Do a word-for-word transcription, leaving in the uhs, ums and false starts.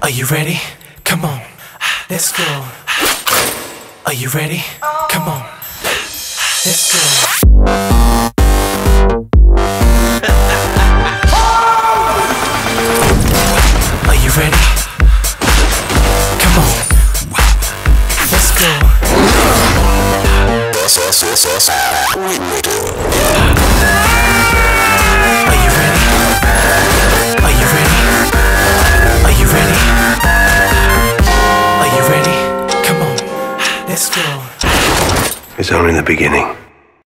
Are you ready? Come on, let's go. Are you ready? Come on, let's go. Are you ready? Come on, let's go. Are you ready? Are you ready? Are you ready? Are you ready? Come on, let's go. It's only the beginning.